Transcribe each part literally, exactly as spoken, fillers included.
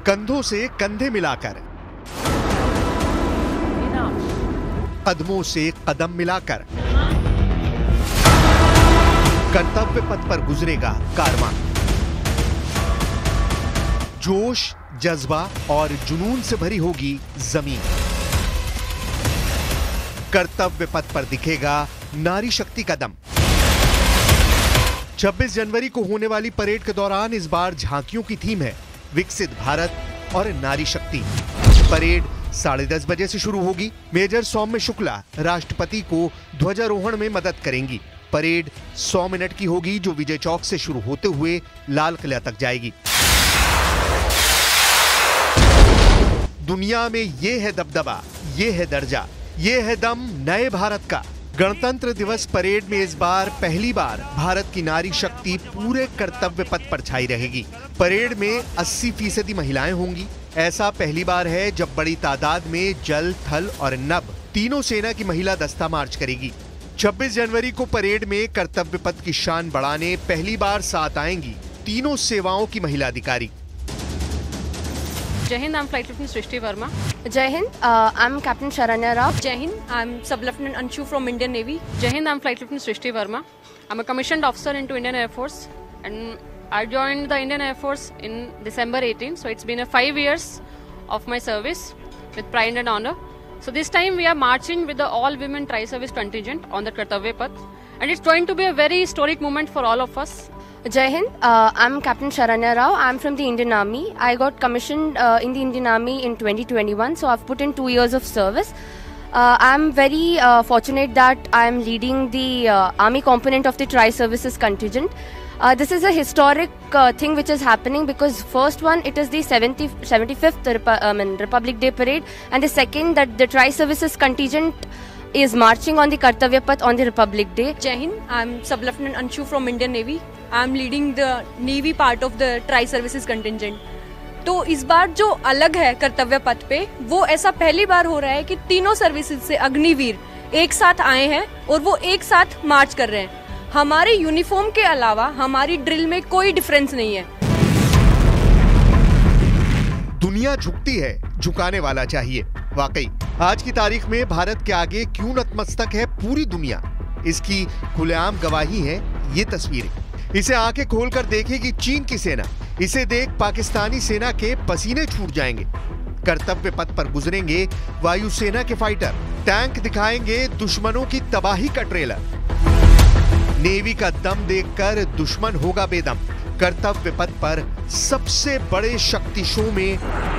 कंधों से कंधे मिलाकर, कदमों से कदम मिलाकर कर्तव्य पथ पर गुजरेगा कारवां। जोश, जज्बा और जुनून से भरी होगी जमीन। कर्तव्य पथ पर दिखेगा नारी शक्ति का दम। छब्बीस जनवरी को होने वाली परेड के दौरान इस बार झांकियों की थीम है विकसित भारत और नारी शक्ति। परेड साढ़े दस बजे से शुरू होगी। मेजर सौम्य शुक्ला राष्ट्रपति को ध्वजारोहण में मदद करेंगी। परेड सौ मिनट की होगी जो विजय चौक से शुरू होते हुए लाल किला तक जाएगी। दुनिया में ये है दबदबा, ये है दर्जा, ये है दम नए भारत का। गणतंत्र दिवस परेड में इस बार पहली बार भारत की नारी शक्ति पूरे कर्तव्य पथ पर छाई रहेगी। परेड में अस्सी फीसदी महिलाएं होंगी। ऐसा पहली बार है जब बड़ी तादाद में जल, थल और नभ तीनों सेना की महिला दस्ता मार्च करेगी। छब्बीस जनवरी को परेड में कर्तव्य पथ की शान बढ़ाने पहली बार साथ आएंगी तीनों सेवाओं की महिला अधिकारी। Jai Hind, I am flight lieutenant Srishti Verma. Jai Hind, uh, I'm Captain Sharanya Rao. Jai Hind, I'm Sub Lieutenant Anshu from Indian Navy. Jai Hind, I'm Flight Lieutenant Srishti Verma. I'm a commissioned officer into Indian Air Force, and I joined the Indian Air Force in December eighteenth. So it's been a five years of my service with pride and honor. So this time we are marching with the all-women tri-service contingent on the Kartavya Path, and it's going to be a very historic moment for all of us. Jai Hind, uh, I'm Captain Sharanya Rao. I'm from the Indian Army. I got commissioned uh, in the Indian Army in twenty twenty-one, so I've put in two years of service. Uh, I'm very uh, fortunate that I'm leading the uh, Army component of the Tri-Services contingent. Uh, this is a historic uh, thing which is happening because first one, it is the seventy-fifth Repu- I mean, Republic Day parade, and the second that the Tri-Services contingent is marching on the Kartavya Path on the Republic Day. Jai Hind, I'm Sub Lieutenant Anshu from Indian Navy. I'm leading the Navy part of the Tri-Services contingent. तो इस बार जो अलग है कर्तव्य पथ पे, वो ऐसा पहली बार हो रहा है कि तीनों सर्विसेज से अग्निवीर एक साथ आए हैं और वो एक साथ मार्च कर रहे हैं। हमारे यूनिफॉर्म के अलावा हमारी ड्रिल में कोई डिफरेंस नहीं है। दुनिया झुकती है, झुकाने वाला चाहिए। वाकई आज की तारीख में भारत के आगे क्यों नतमस्तक है पूरी दुनिया, इसकी खुलेआम गवाही है ये तस्वीरें। इसे आंखें खोलकर देखेगी चीन की सेना। इसे देख पाकिस्तानी सेना के पसीने छूट जाएंगे। कर्तव्य पथ पर गुजरेंगे वायुसेना के फाइटर। टैंक दिखाएंगे दुश्मनों की तबाही का ट्रेलर। नेवी का दम देखकर दुश्मन होगा बेदम। कर्तव्य पथ पर सबसे बड़े शक्ति शो में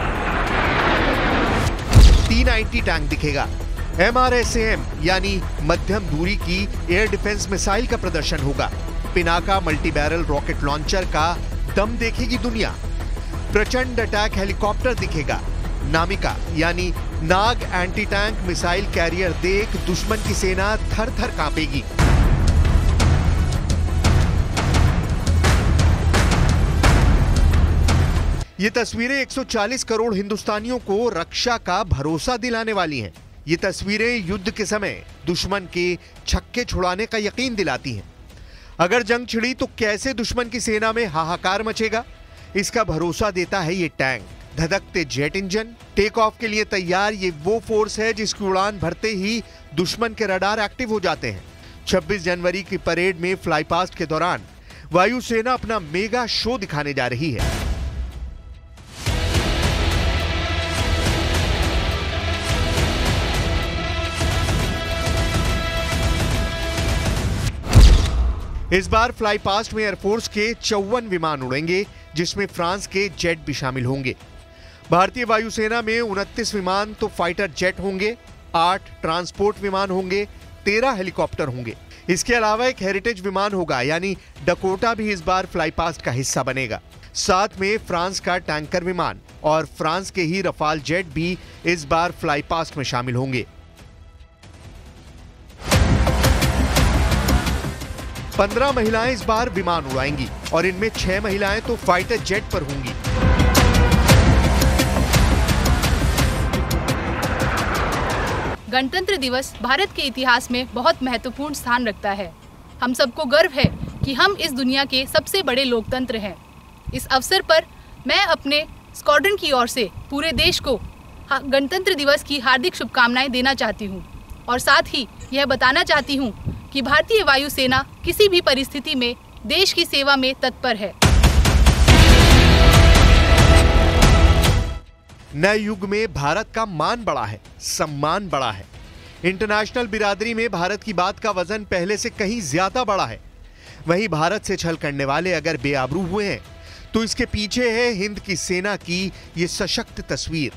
टी नाइंटी टैंक दिखेगा। M R S A M यानी मध्यम दूरी की एयर डिफेंस मिसाइल का प्रदर्शन होगा। Pinaka multi barrel rocket launcher का दम देखेगी दुनिया। प्रचंड अटैक हेलीकॉप्टर दिखेगा। नामिका यानी Nag anti tank missile carrier देख दुश्मन की सेना थर थर कांपेगी। ये तस्वीरें एक सौ चालीस करोड़ हिंदुस्तानियों को रक्षा का भरोसा दिलाने वाली हैं। ये तस्वीरें युद्ध के समय दुश्मन के छक्के छुड़ाने का यकीन दिलाती हैं। अगर जंग छिड़ी तो कैसे दुश्मन की सेना में हाहाकार मचेगा, इसका भरोसा देता है ये टैंक। धधकते जेट इंजन, टेक ऑफ के लिए तैयार ये वो फोर्स है जिसकी उड़ान भरते ही दुश्मन के रडार एक्टिव हो जाते हैं। छब्बीस जनवरी की परेड में फ्लाई पास्ट के दौरान वायुसेना अपना मेगा शो दिखाने जा रही है। इस बार फ्लाई पास्ट में एयरफोर्स के चौवन विमान उड़ेंगे, जिसमें फ्रांस के जेट भी शामिल होंगे। भारतीय वायुसेना में उनतीस विमान तो फाइटर जेट होंगे, आठ ट्रांसपोर्ट विमान होंगे, तेरह हेलीकॉप्टर होंगे। इसके अलावा एक हेरिटेज विमान होगा, यानी डकोटा भी इस बार फ्लाई पास्ट का हिस्सा बनेगा। साथ में फ्रांस का टैंकर विमान और फ्रांस के ही रफाल जेट भी इस बार फ्लाई पास्ट में शामिल होंगे। पंद्रह महिलाएं इस बार विमान उड़ाएंगी और इनमें छह महिलाएं तो फाइटर जेट पर होंगी। गणतंत्र दिवस भारत के इतिहास में बहुत महत्वपूर्ण स्थान रखता है। हम सबको गर्व है कि हम इस दुनिया के सबसे बड़े लोकतंत्र हैं। इस अवसर पर मैं अपने स्क्वाड्रन की ओर से पूरे देश को गणतंत्र दिवस की हार्दिक शुभकामनाएं देना चाहती हूं और साथ ही यह बताना चाहती हूं कि भारतीय वायुसेना किसी भी परिस्थिति में देश की सेवा में तत्पर है। नए युग में भारत का मान बढ़ा है, सम्मान बढ़ा है। इंटरनेशनल बिरादरी में भारत की बात का वजन पहले से कहीं ज्यादा बढ़ा है। वहीं भारत से छल करने वाले अगर बेआबरू हुए हैं तो इसके पीछे है हिंद की सेना की ये सशक्त तस्वीर।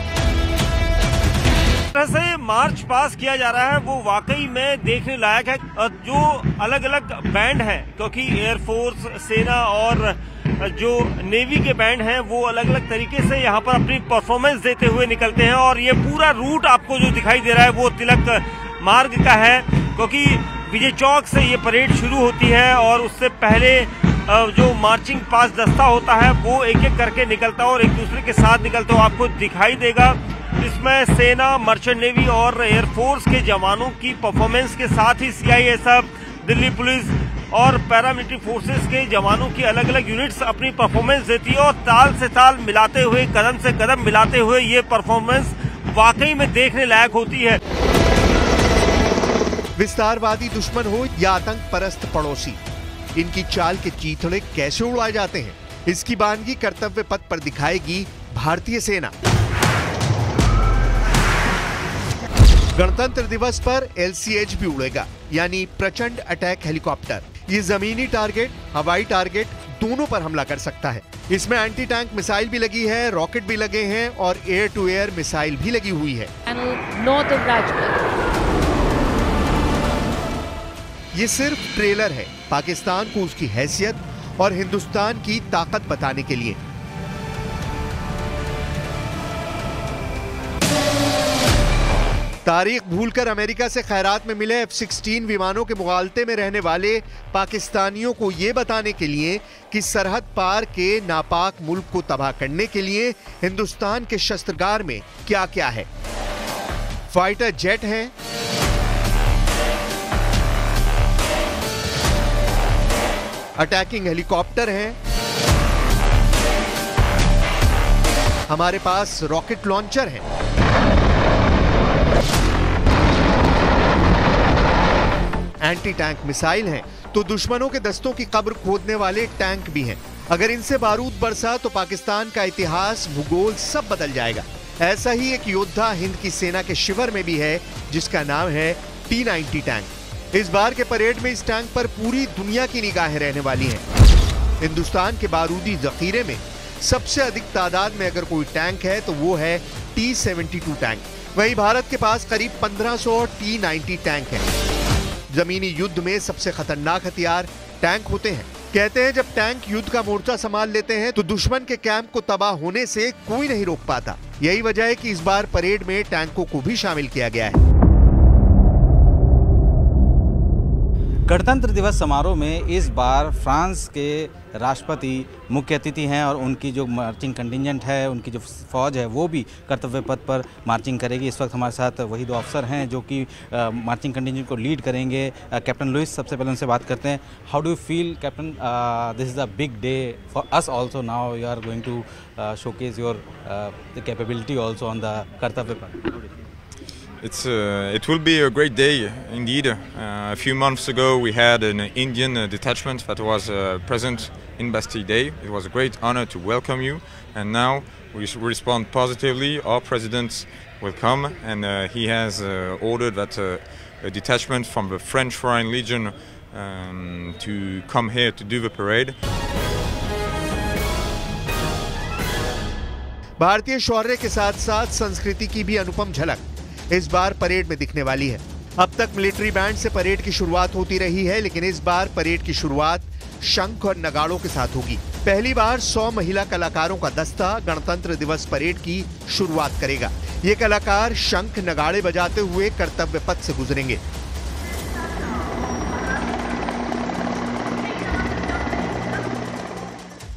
से मार्च पास किया जा रहा है वो वाकई में देखने लायक है। जो अलग अलग बैंड हैं, क्योंकि एयरफोर्स, सेना और जो नेवी के बैंड हैं वो अलग अलग तरीके से यहाँ पर अपनी परफॉर्मेंस देते हुए निकलते हैं और ये पूरा रूट आपको जो दिखाई दे रहा है वो तिलक मार्ग का है, क्योंकि विजय चौक से ये परेड शुरू होती है और उससे पहले जो मार्चिंग पास दस्ता होता है वो एक एक करके निकलता है और एक दूसरे के साथ निकलता है। आपको दिखाई देगा इसमें सेना, मर्चेंट नेवी और एयरफोर्स के जवानों की परफॉर्मेंस के साथ ही सीआईएसएफ, दिल्ली पुलिस और पैरामिलिट्री फोर्सेस के जवानों की अलग अलग यूनिट्स अपनी परफॉर्मेंस देती है और ताल से ताल मिलाते हुए, कदम से कदम मिलाते हुए ये परफॉर्मेंस वाकई में देखने लायक होती है। विस्तारवादी दुश्मन हो या आतंक परस्त पड़ोसी, इनकी चाल के चीथड़े कैसे उड़ाए जाते हैं, इसकी बानगी कर्तव्य पथ पर दिखाएगी भारतीय सेना। गणतंत्र दिवस पर एलसीएच भी उड़ेगा, यानी प्रचंड अटैक हेलीकॉप्टर। ये जमीनी टारगेट, हवाई टारगेट दोनों पर हमला कर सकता है। इसमें एंटी टैंक मिसाइल भी लगी है, रॉकेट भी लगे हैं और एयर टू एयर मिसाइल भी लगी हुई है। ये सिर्फ ट्रेलर है पाकिस्तान को उसकी हैसियत और हिंदुस्तान की ताकत बताने के लिए। तारीख भूलकर अमेरिका से खैरात में मिले एफ सिक्सटीन विमानों के मुगालते में रहने वाले पाकिस्तानियों को यह बताने के लिए कि सरहद पार के नापाक मुल्क को तबाह करने के लिए हिंदुस्तान के शस्त्रगार में क्या क्या है। फाइटर जेट हैं, अटैकिंग हेलीकॉप्टर हैं, हमारे पास रॉकेट लॉन्चर हैं, एंटी टैंक मिसाइल हैं, तो दुश्मनों के दस्तों की कब्र खोदने वाले टैंक भी हैं। अगर इनसे बारूद बरसा तो पाकिस्तान का इतिहास, भूगोल सब बदल जाएगा। ऐसा ही एक योद्धा हिंद की सेना के शिविर में भी है, जिसका नाम है टी नाइंटी टैंक। इस बार के परेड में इस टैंक पर पूरी दुनिया की निगाहें रहने वाली हैं। हिंदुस्तान के बारूदी जखीरे में सबसे अधिक तादाद में अगर कोई टैंक है तो वो है टी सेवेंटी टू टैंक। वहीं भारत के पास करीब पंद्रह सौ टी नाइंटी टैंक हैं। जमीनी युद्ध में सबसे खतरनाक हथियार टैंक होते हैं। कहते हैं जब टैंक युद्ध का मोर्चा संभाल लेते हैं तो दुश्मन के कैंप को तबाह होने से कोई नहीं रोक पाता। यही वजह है कि इस बार परेड में टैंकों को भी शामिल किया गया है। गणतंत्र दिवस समारोह में इस बार फ्रांस के राष्ट्रपति मुख्य अतिथि हैं और उनकी जो मार्चिंग कंटिजेंट है, उनकी जो फौज है वो भी कर्तव्य पथ पर मार्चिंग करेगी। इस वक्त हमारे साथ वही दो अफसर हैं जो कि मार्चिंग कंटिजेंट को लीड करेंगे। कैप्टन लुइस, सबसे पहले उनसे बात करते हैं। How do you feel captain, this is a big day for us also, now you are going to showcase your capability also on the Kartavya Path? It's, uh, it will be a great day indeed. Uh, a few months ago we had an Indian uh, detachment that was uh, present in Bastille Day. It was a great honor to welcome you, and now we respond positively. Our president will come, and uh, he has uh, ordered that uh, a detachment from the French Foreign Legion um, to come here to do the parade. भारतीय शौर्य के साथ साथ संस्कृति की भी अनुपम झलक इस बार parade में दिखने वाली है। अब तक मिलिट्री बैंड से परेड की शुरुआत होती रही है, लेकिन इस बार परेड की शुरुआत शंख और नगाड़ों के साथ होगी। पहली बार सौ महिला कलाकारों का दस्ता गणतंत्र दिवस परेड की शुरुआत करेगा। ये कलाकार शंख नगाड़े बजाते हुए कर्तव्य पथ से गुजरेंगे।